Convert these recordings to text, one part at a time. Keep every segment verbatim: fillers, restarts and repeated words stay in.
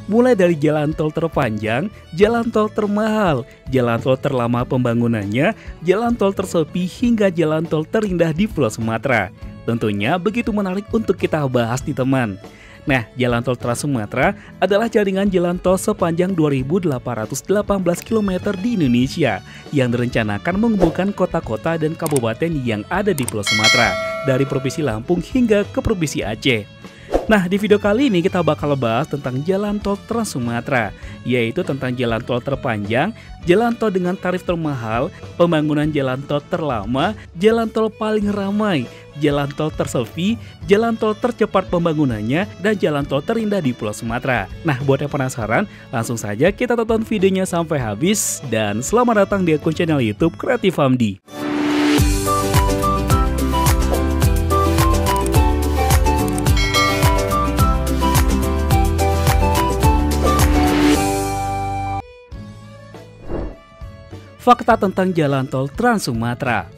mulai dari jalan tol terpanjang, jalan tol termahal, jalan tol terlama pembangunannya, jalan tol tersepi hingga jalan tol terindah di Pulau Sumatera. Tentunya begitu menarik untuk kita bahas nih teman. Nah, jalan tol Trans Sumatera adalah jaringan jalan tol sepanjang dua ribu delapan ratus delapan belas kilometer di Indonesia yang direncanakan menghubungkan kota-kota dan kabupaten yang ada di Pulau Sumatera dari Provinsi Lampung hingga ke Provinsi Aceh. Nah, di video kali ini kita bakal bahas tentang jalan tol Trans Sumatera, yaitu tentang jalan tol terpanjang, jalan tol dengan tarif termahal, pembangunan jalan tol terlama, jalan tol paling ramai, jalan tol tersepi, jalan tol tercepat pembangunannya, dan jalan tol terindah di Pulau Sumatera. Nah, buat yang penasaran, langsung saja kita tonton videonya sampai habis, dan selamat datang di akun channel YouTube Kreatif Hamdi. Fakta tentang jalan tol Trans Sumatera.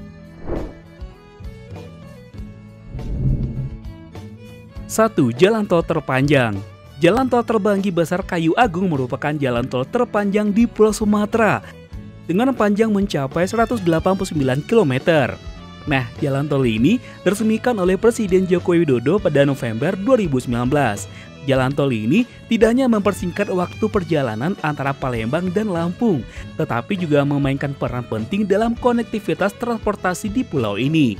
satu. Jalan tol terpanjang. Jalan tol Terbanggi Besar Kayu Agung merupakan jalan tol terpanjang di Pulau Sumatera dengan panjang mencapai seratus delapan puluh sembilan kilometer. Nah, jalan tol ini diresmikan oleh Presiden Joko Widodo pada November dua ribu sembilan belas. Jalan tol ini tidak hanya mempersingkat waktu perjalanan antara Palembang dan Lampung, tetapi juga memainkan peran penting dalam konektivitas transportasi di pulau ini.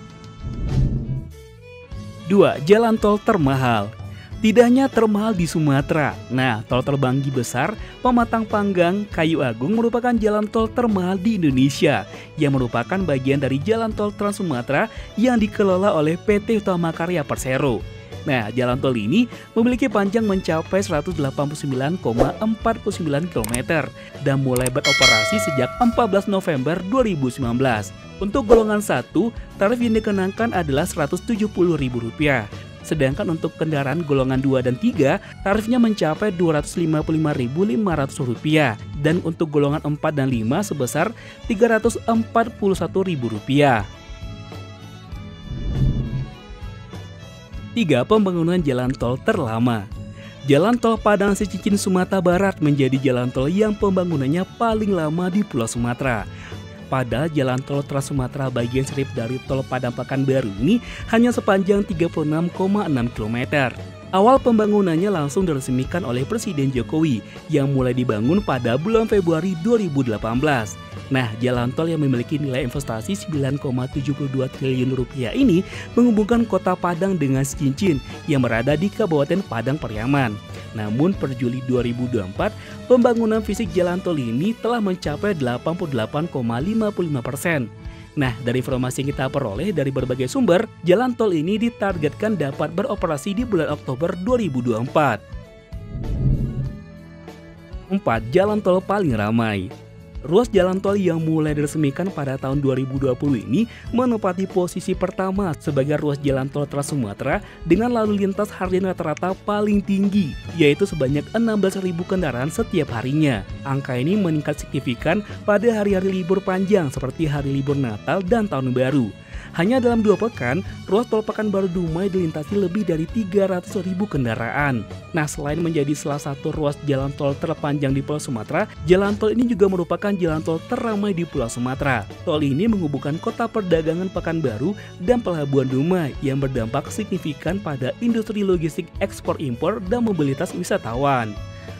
dua. Jalan tol termahal. Tidak hanya termahal di Sumatera. Nah, tol Terbanggi Besar, Pematang Panggang, Kayu Agung merupakan jalan tol termahal di Indonesia yang merupakan bagian dari jalan tol Trans Sumatera yang dikelola oleh P T Utama Karya Persero. Nah, jalan tol ini memiliki panjang mencapai seratus delapan puluh sembilan koma empat sembilan kilometer dan mulai beroperasi sejak empat belas November dua ribu sembilan belas. Untuk golongan satu, tarif yang dikenakan adalah seratus tujuh puluh ribu rupiah. Sedangkan untuk kendaraan golongan dua dan tiga, tarifnya mencapai dua ratus lima puluh lima ribu lima ratus rupiah. Dan untuk golongan empat dan lima sebesar tiga ratus empat puluh satu ribu rupiah. tiga. Pembangunan jalan tol terlama. Jalan tol Padang Sicincin Sumatera Barat menjadi jalan tol yang pembangunannya paling lama di Pulau Sumatera. Padahal jalan tol Trans Sumatera bagian sirip dari tol Padang Pekanbaru ini hanya sepanjang tiga puluh enam koma enam kilometer. Awal pembangunannya langsung diresmikan oleh Presiden Jokowi yang mulai dibangun pada bulan Februari dua ribu delapan belas. Nah, jalan tol yang memiliki nilai investasi sembilan koma tujuh dua triliun rupiah ini menghubungkan kota Padang dengan Sicincin yang berada di Kabupaten Padang Pariaman. Namun per Juli dua ribu dua puluh empat, pembangunan fisik jalan tol ini telah mencapai delapan puluh delapan koma lima lima persen. Nah, dari informasi yang kita peroleh dari berbagai sumber, jalan tol ini ditargetkan dapat beroperasi di bulan Oktober dua ribu dua puluh empat. empat. Jalan tol paling ramai. Ruas jalan tol yang mulai diresmikan pada tahun dua ribu dua puluh ini menempati posisi pertama sebagai ruas jalan tol Trans Sumatera dengan lalu lintas harian rata-rata paling tinggi, yaitu sebanyak enam belas ribu kendaraan setiap harinya. Angka ini meningkat signifikan pada hari-hari libur panjang seperti hari libur Natal dan Tahun Baru. Hanya dalam dua pekan, ruas tol Pekanbaru Dumai dilintasi lebih dari tiga ratus ribu kendaraan. Nah, selain menjadi salah satu ruas jalan tol terpanjang di Pulau Sumatera, jalan tol ini juga merupakan jalan tol terramai di Pulau Sumatera. Tol ini menghubungkan kota perdagangan Pekanbaru dan Pelabuhan Dumai yang berdampak signifikan pada industri logistik ekspor impor dan mobilitas wisatawan.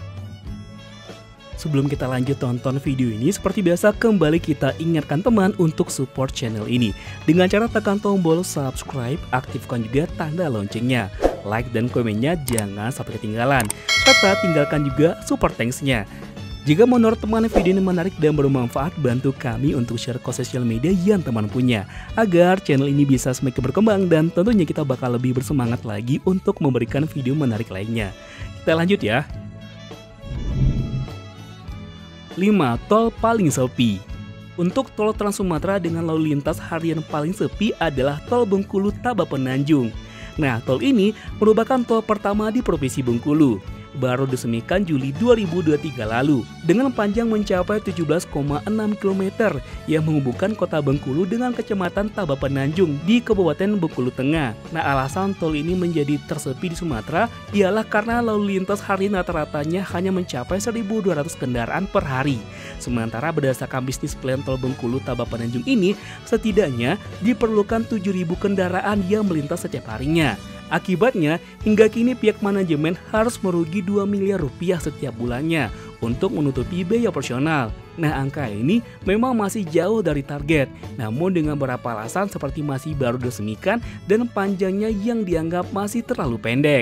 Sebelum kita lanjut tonton video ini, seperti biasa kembali kita ingatkan teman untuk support channel ini dengan cara tekan tombol subscribe, aktifkan juga tanda loncengnya, like dan komennya jangan sampai ketinggalan, serta tinggalkan juga super thanks-nya. Jika menurut teman video ini menarik dan bermanfaat, bantu kami untuk share ke sosial media yang teman punya, agar channel ini bisa semakin berkembang dan tentunya kita bakal lebih bersemangat lagi untuk memberikan video menarik lainnya. Kita lanjut ya. lima. Tol paling sepi. Untuk tol Trans Sumatera dengan lalu lintas harian paling sepi adalah tol Bengkulu Tabapenanjung. Nah, tol ini merupakan tol pertama di Provinsi Bengkulu. baru diresmikan Juli dua ribu dua puluh tiga lalu dengan panjang mencapai tujuh belas koma enam kilometer yang menghubungkan kota Bengkulu dengan kecamatan Tabapenanjung di Kabupaten Bengkulu Tengah. Nah, alasan tol ini menjadi tersepi di Sumatera ialah karena lalu lintas harian rata-ratanya hanya mencapai seribu dua ratus kendaraan per hari. Sementara berdasarkan bisnis plan tol Bengkulu Tabapenanjung ini, setidaknya diperlukan tujuh ribu kendaraan yang melintas setiap harinya. Akibatnya, hingga kini pihak manajemen harus merugi dua miliar rupiah setiap bulannya untuk menutupi biaya operasional. Nah, angka ini memang masih jauh dari target, namun dengan beberapa alasan seperti masih baru diresmikan dan panjangnya yang dianggap masih terlalu pendek.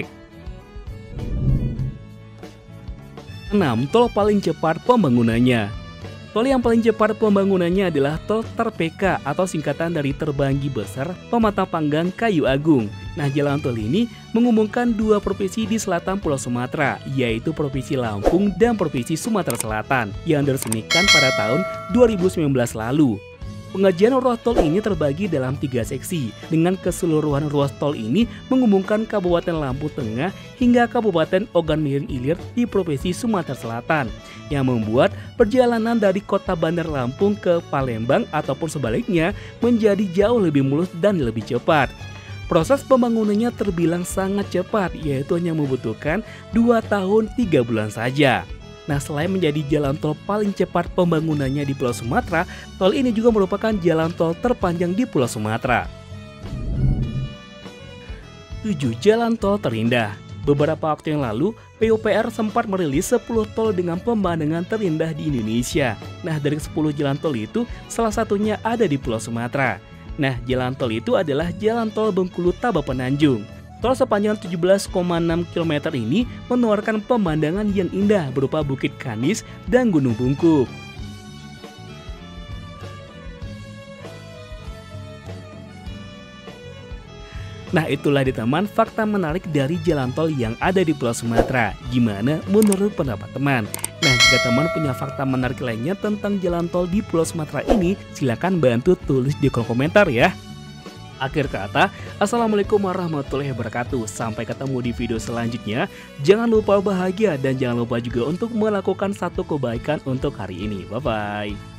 enam. Tol paling cepat pembangunannya. Tol yang paling cepat pembangunannya adalah Tol Terpeka atau singkatan dari Terbanggi Besar Pematang Panggang Kayu Agung. Nah, jalan tol ini menghubungkan dua provinsi di selatan Pulau Sumatera, yaitu Provinsi Lampung dan Provinsi Sumatera Selatan, yang diresmikan pada tahun dua ribu sembilan belas lalu. Pengajian ruas tol ini terbagi dalam tiga seksi, dengan keseluruhan ruas tol ini menghubungkan Kabupaten Lampung Tengah hingga Kabupaten Ogan Miring Ilir di Provinsi Sumatera Selatan, yang membuat perjalanan dari kota Bandar Lampung ke Palembang ataupun sebaliknya menjadi jauh lebih mulus dan lebih cepat. Proses pembangunannya terbilang sangat cepat, yaitu hanya membutuhkan dua tahun tiga bulan saja. Nah, selain menjadi jalan tol paling cepat pembangunannya di Pulau Sumatera, tol ini juga merupakan jalan tol terpanjang di Pulau Sumatera. tujuh. Jalan tol terindah. Beberapa waktu yang lalu, P U P R sempat merilis sepuluh tol dengan pemandangan terindah di Indonesia. Nah, dari sepuluh jalan tol itu, salah satunya ada di Pulau Sumatera. Nah, jalan tol itu adalah Jalan Tol Bengkulu Tabapenanjung. Tol sepanjang tujuh belas koma enam kilometer ini menawarkan pemandangan yang indah berupa Bukit Kanis dan Gunung Bungkuk. Nah, itulah di teman fakta menarik dari jalan tol yang ada di Pulau Sumatera. Gimana menurut pendapat teman? Nah, jika teman punya fakta menarik lainnya tentang jalan tol di Pulau Sumatera ini, silakan bantu tulis di kolom komentar ya. Akhir kata, assalamualaikum warahmatullahi wabarakatuh. Sampai ketemu di video selanjutnya. Jangan lupa bahagia dan jangan lupa juga untuk melakukan satu kebaikan untuk hari ini. Bye-bye.